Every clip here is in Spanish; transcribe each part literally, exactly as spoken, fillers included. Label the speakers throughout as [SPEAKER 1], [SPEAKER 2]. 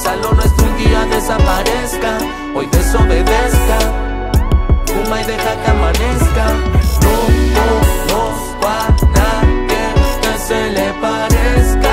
[SPEAKER 1] Quizá lo nuestro un día desaparezca, hoy desobedezca, fuma y deja que amanezca. No conozco a nadie que se le parezca.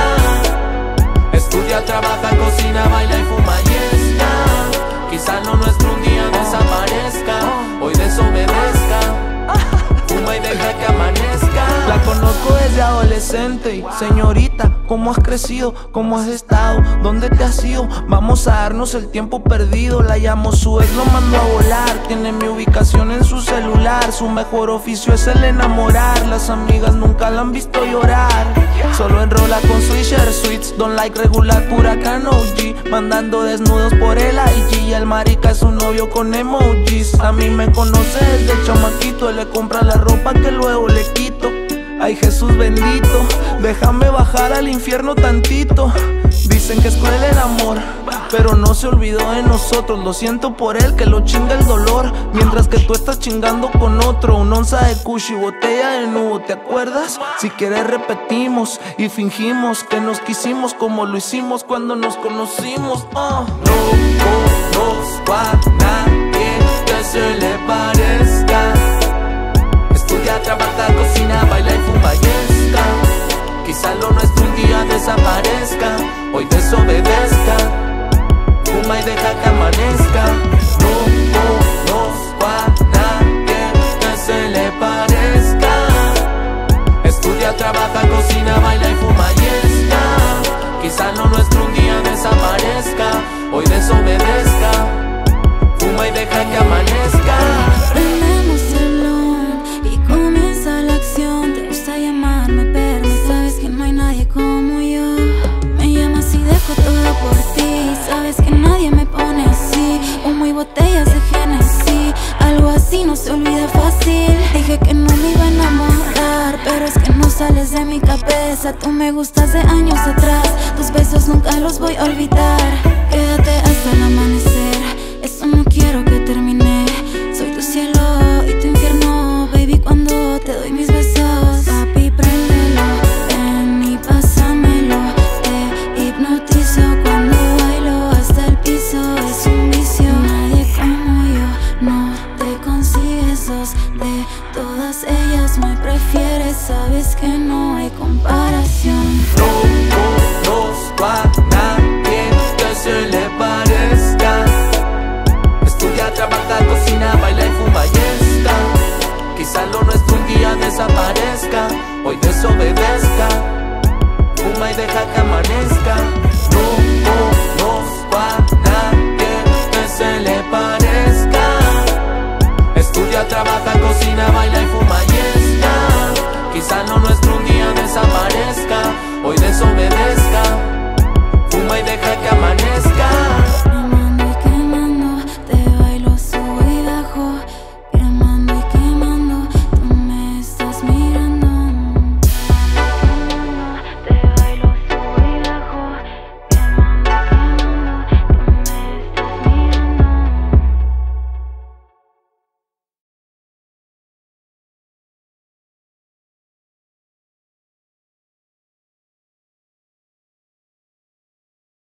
[SPEAKER 1] Estudia, trabaja, cocina, baila y fuma y está. Quizá lo nuestro un día desaparezca, hoy desobedezca, fuma y deja que amanezca.
[SPEAKER 2] La conozco desde adolescente y señorita, ¿cómo has crecido? ¿Cómo has estado? ¿Dónde te has ido? Vamos a darnos el tiempo perdido. La llamo su ex, lo mando a volar. Tiene mi ubicación en su celular. Su mejor oficio es el enamorar. Las amigas nunca la han visto llorar. Solo enrola con Swisher Sweets. Don't like regular, pura can O G. Mandando desnudos por el I G. El marica es un novio con emojis. A mí me conoce desde chamaquito. Él le compra la ropa que luego le quito. Ay, Jesús bendito, déjame bajar al infierno tantito. Dicen que es cruel el amor, pero no se olvidó de nosotros. Lo siento por él, que lo chinga el dolor, mientras que tú estás chingando con otro. Un onza de kush y botella de nubo, ¿te acuerdas? Si quieres repetimos y fingimos que nos quisimos como lo hicimos cuando nos conocimos. uh.
[SPEAKER 1] No conozco a nadie que se le parezca. Estudia, trabaja, cocina, baila y fuma y está. Quizá lo nuestro un día desaparezca, hoy desobedezca, fuma y deja que amanezca. No conozco a nadie que se le parezca. Estudia, trabaja, cocina, baila y fuma y está. Quizá lo nuestro un día desaparezca, hoy desobedezca, fuma y deja que amanezca.
[SPEAKER 3] Prendemos el blunt y comienza la acción. Te gusta llamarme, pero no sabes que no hay nadie como yo. Me llamas y dejo todo por ti. Sabes que nadie me pone así. Humo y botellas de Genesis. Algo así no se olvida fácil. Dije que no me iba a enamorar, pero es que no sales de mi cabeza. Tú me gustas de años atrás. Tus besos nunca los voy a olvidar. Quédate hasta el amanecer.